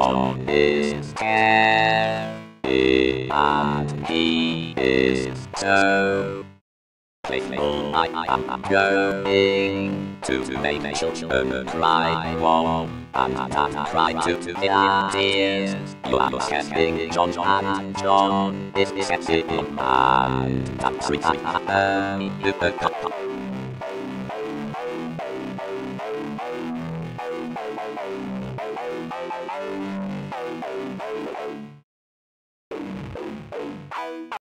John is Terry, and he is so playful. I am going to make children cry. Whoa, and cry to the ideas. You are getting John, and John is sexy, and that's sweet.